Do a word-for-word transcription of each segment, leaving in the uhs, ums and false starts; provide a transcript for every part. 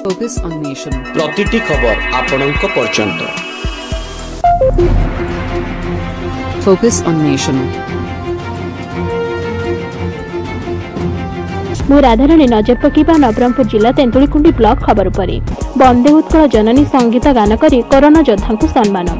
Focus on nation. प्रतिटी खबर आपनक पर्यंत। Focus on nation. मु राधाराणी नजर पकिबा नवरंगपुर जिला तेंतुलीकुंडी ब्लॉक खबर पर वंदे उत्कल जननी संगीत गान करी कोरोना योद्धा को सम्मान।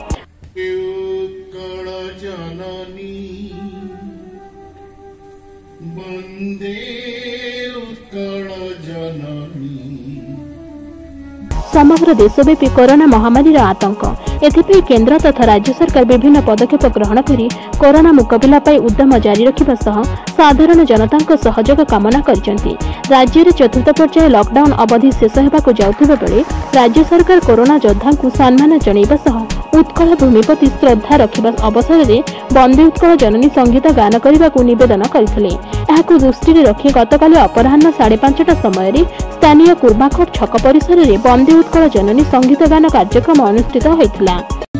समग्र देशव्यापी कोरोना महामारी आतंक एथिपई केंद्र तथा राज्य सरकार विभिन्न पदक्षेप ग्रहण करी कोरोना मुकाबला पाई उद्यम जारी रखिबा सह साधारण जनता सहयोग कामना करछन्ति। राज्य रे चतुर्थ पर्याय लॉकडाउन अवधि शेष हेबाकु जाउथिबा बेले राज्य सरकार कोरोना योद्धा को सम्मान जणाइबा सह उत्कल भूमिपति श्रद्धा रखिबा अवसर में वंदे उत्कल जननी संगीत गान करने निवेदन करथिले। एहाकु दृष्टि रे रखी गतकाली अपराह्न साढ़े पांचटा समय स्थानीय कुर्माकोट छक परिसर में वंदे उत्कल जननी संगीत गान कार्यक्रम अनुष्ठित होइथिला।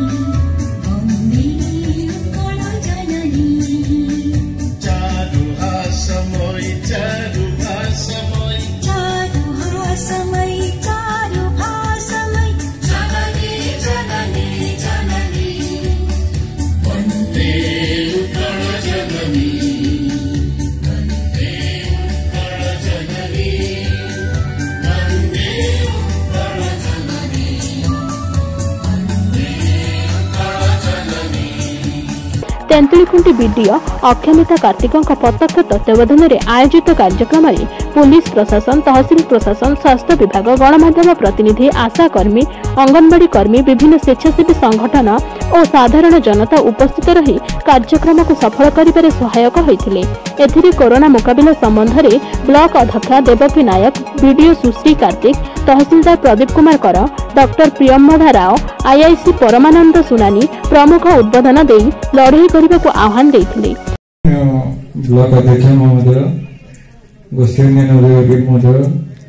तेंतुलीकुंडी बीडीओ अक्षमिता कार्तिकों प्रत्यक्ष तत्वावधान में आयोजित कार्यक्रम में पुलिस प्रशासन, तहसील प्रशासन, स्वास्थ्य विभाग, गणमाध्यम प्रतिनिधि, आशा कर्मी, अंगनवाड़ी कर्मी, विभिन्न स्वेच्छासेवी संगठन और साधारण जनता उपस्थित रही कार्यक्रम को सफल करिबारे सहायक होइथिले। एथिरे कोरोना मुकाबला संबंध में ब्लॉक अध्यक्षा देवकी नायक, बीडीओ सुश्री कार्तिक, तहसीलदार प्रदीप कुमार कर, डॉक्टर प्रियमोधा राव, आईआईसी परमानंद सुनानी प्रमुख उद्बोधन दे लड़ाई करने को आह्वान देथिले। ब्लॉक अध्यक्ष महोदय, गोष्ठी महोदय,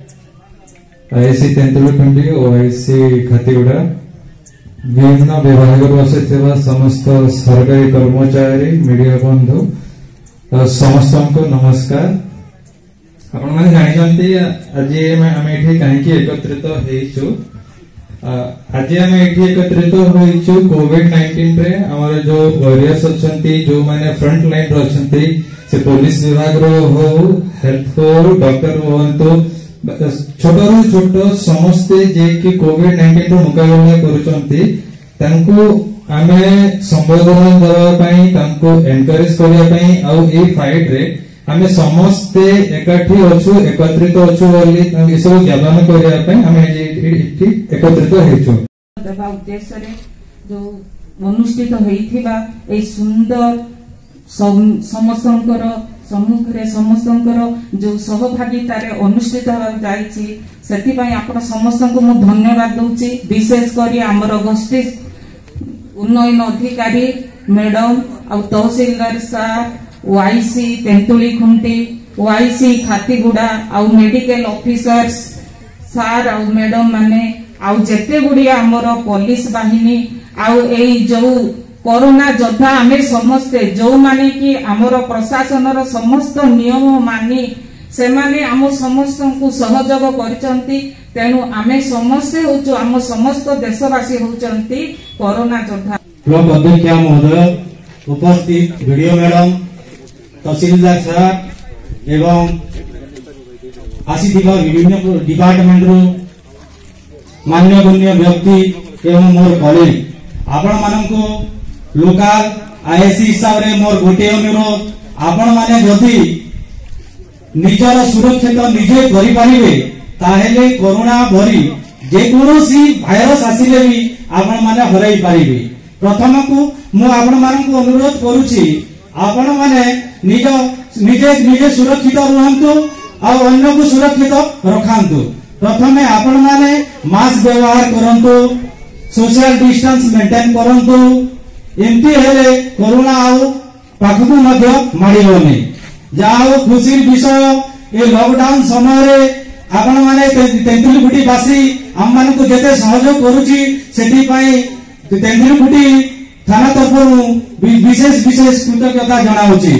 आईआईसी तेंतुलीकुंडी और आईआईसी खातीगुड़ा, विभिन्न विभाग बसुवा समस्त सरकारी कर्मचारी, मीडिया बंधु समस्त को नमस्कार। आपण माने जानिछन्ती आज आम एठी काहेकि एकत्रित हेइछु। आज आम एठी एकत्रित होइछु कोविड नाइंटीन रे हमर जो वॉरियर्स अछन्ती, जो माने फ्रंट लाइन रो अछन्ती, से पुलिस विभाग रो हो, हेल्थ को डॉक्टर होंतु, छोट रु छोट समस्ते जे कि कोविड नाइंटीन रो मुकाबला करूछन्ती, तांको आमे संबोधन देबा पई, तांको एनकरेज करिया पई आ ए फाइट रे आमे समस्ते एकाठी अछु, एकत्रित अछु बोली ए सब ज्ञापन करिया पई आमे एठी एकत्रित हेछु। देबा उद्देश्य रे जो अनुष्ठित होइथिबा ए सुंदर समस्तंकर सम्मुख रे समस्तंकर जो सहभागिता रे अनुष्ठित हो जाईछि, सेति पई आपण समस्तंको मु धन्यवाद दउछि। विशेष करी हमर गोष्ठी उन्नयन अधिकारी मैडम आ तहसीलदार sir, OIC Tentulikhunti, OIC Khatiguda आ मेडिकल ऑफिसर्स सार आ मैडम माने आ जेते गुड़िया हमर पुलिस बाहिनी आ एई जो कोरोना योद्धा आमे समस्ते जो माने कि हमर प्रशासन रो समस्त नियम मानी से माने हम समस्त को सहयोग करचंती। तेनु आमे समस्ते होचो, हम समस्त देशवासी होचंती कोरोना योद्धा। ब्लॉक अध्यक्ष महोदय, उपस्थित वीडियो मैडम, तहसीलदार साहब एवं आसीथिबा विभिन्न डिपार्टमेंट रो मान्यगण्य व्यक्ति एवं मोर कॉलेज, आपण माननको लोकल आईआईसी हिसाब रे मोर गोटे अनुरोध, आपण माने जदि निजर सुरक्षित निजे करि परिबे ताहेले कोरोना भरी जे कोनोसी भाइरस आसिले भी आपण माने हराई परिबे। प्रथम को मु आपण माननको अनुरोध करूची, आपण माने निज निजे निजे सुरक्षित रहंतु और अन्य को सुरक्षित रखंतु। प्रथमे आपण माने मास्क व्यवहार करंतु, सोशल डिस्टेंस मेंटेन करंतु, एमती हेले कोरोना आउ पाखकु मध्य माडिबोनी। जाओ खुशी विषय ए लॉकडाउन समय रे आपण माने तेंतुलीकुंडी बासी हम मान को जेते सहयोग करूची, सेठी पई तेंतुलीकुंडी थाना तरफ विशेष विशेष कृतज्ञता जनाउची।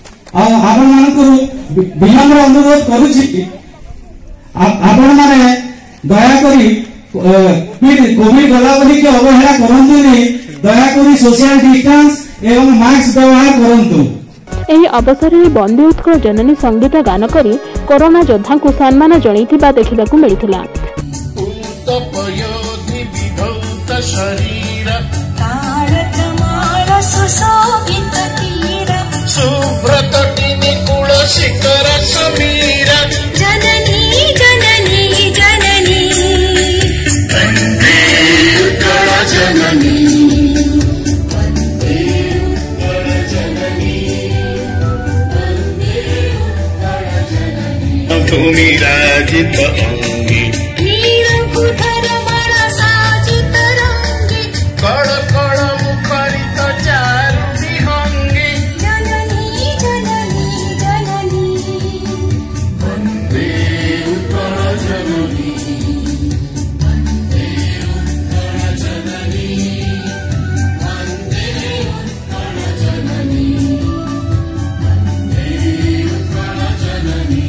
आपण मान को विनम्र अनुरोध करूची, आपण माने ଦୟାକରି କୋଭିड ଗଲା ବୋଲି କି ଅବହେଳା କରନ୍ତୁନି। ଦୟାକରି सोशल डिस्टेंस एवं मास्क व्यवहार करंतु। ଏହି ଅବସରରେ ବନ୍ଦେ ଉତ୍କଳ ଜନନୀ ସଙ୍ଗୀତ ଗାନ କରି କରୋନା ଯୋଦ୍ଧାଙ୍କୁ ସମ୍ମାନ ଜଣାଇଥିବା ଦେଖିବାକୁ ମିଳିଥିଲା। भूमि राजित अंगी कड़ कड़ मुखरित चारु विहंगी वंदे उत्कल जननी वंदे उत्कल जननी वंदे उत्कल जननी वंदे उत्कल जननी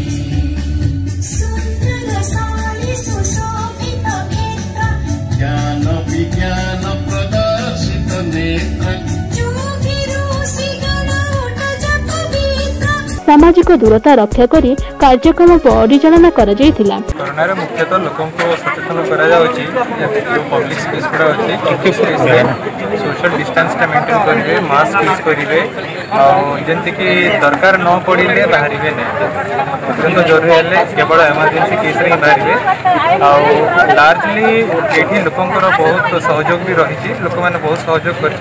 ज्ञान विज्ञान प्रदर्शित नेत्र सामाजिक दूरता रक्षा करी कार्यक्रम परिचालना करा जायतिला। कोरोना मुख्यतः लोक सचेतन पब्लिक स्पेस गुड़ा अच्छी सोशल डिस्टेंस मेंटेन करेंगे, मास्क यूज करेंगे, जमती कि दरकार न पड़े बाहर नहीं जरूरी है केवल एमरजेंसी केस ही बाहर लार्जली ये लोकंर बहुत सहयोग भी रही लोक मैंने बहुत सहयोग कर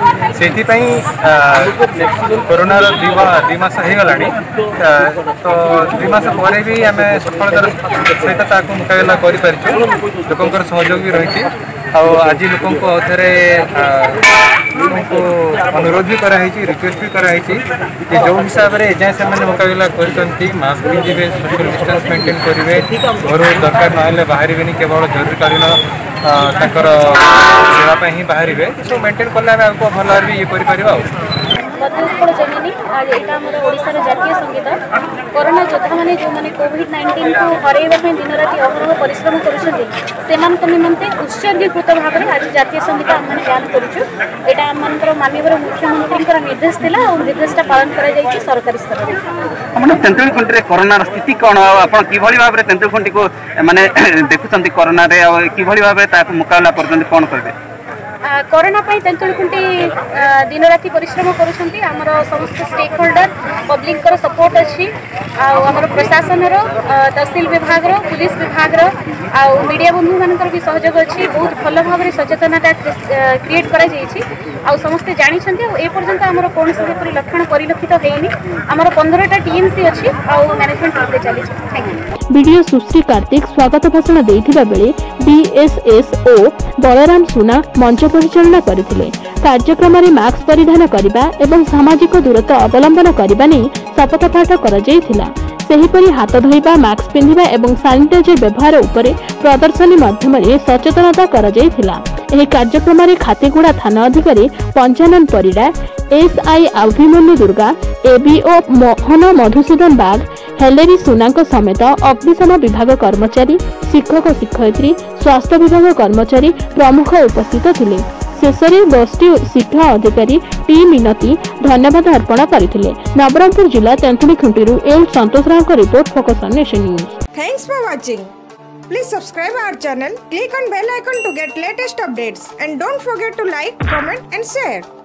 कोरोना दुई मास हो गला तो दुई मास पर भी आम सफलतार सहित मुकाबला कर सहयोग भी रही आज लोक को अनुरोध भी कराई रिक्वेस्ट भी कराई कि जो हिसाब से एजाए से मुकाबला कर मास्क पिंधे, सोशल डिस्टेंस मेंटेन करेंगे, घर दरकार ना बाहर केवल जरूरीकालीन सेवाई ही बाहर सब मेंटेन कले आगे भल भी ये कर बंदे उत्कल जननी आज यहाँ आम ओडार जातीय संगीत कोरोना योद्धा मैंने जो मैंने कोविड नाइंटीन को हरैवा दिन राति अहरह परिश्रम कर निमंते उत्सर्गीकृत भाव में आज जातीय संगीत आम मैंने गान करूँ। यहाँ आम माननीय मुख्यमंत्री निर्देश था और निर्देशटा पालन कर सरकारी स्तर में। तेंतुलखुंटी कोरोना स्थिति कौन आप भाव में तेंतुलखुंटी को माने देखुं कोरोना कि भाव में मुकाबला कर कौन करेंगे? कोरोना तेंतुलखुंटी दिन राति परिश्रम करुँच आमर समस्त स्टेक होल्डर पब्लिक सपोर्ट अच्छी आमर प्रशासन तहसिल विभाग पुलिस विभाग मीडिया बंधु मान भी सहयोग अच्छी बहुत भल भाव में सचेतनता क्रिएट कर समस्ते जानते एपर्यंत आमर कौन से लक्षण परिलक्षित होनी आमर पंद्रहटा टीएमसी अच्छी मैनेजमेंट ठीक चली। Thank you. BDO Sushri Kartik स्वागत भाषण देथिबा बेले बीएसएसओ बलराम सुना मंच परिचालना करथिले। कार्यक्रम में मास्क परिधान करने एवं सामाजिक दूरता अवलंबन करने नहीं शपथ पाठ कर सेहीपरि हाथ धोइबा, मास्क पिंधिबा एवं सानिटाइजर व्यवहार उपरे प्रदर्शनी माध्यम सचेतनता करा जायथिला। एही कार्यक्रम में खातीगुड़ा थाना अधिकारी पंचानन परिडा, एसआई अभिमन्यु दुर्गा, एबीओ मोहन मधुसूदन बाग, हेलेरी सुनांक समेत अग्निशम विभाग कर्मचारी, शिक्षक शिक्षयित्री, स्वास्थ्य विभाग कर्मचारी प्रमुख उपस्थित थिले। शेषे गोष्ठी शिक्षा अधिकारी टी मिनती धन्यवाद अर्पण करथिले। नवरंगपुर जिला तेंतुलखुंटी एल संतोष राव का report, focus on nation news. Thanks for watching. Please subscribe our channel, click on bell icon to get latest updates, and don't forget to like, comment and share.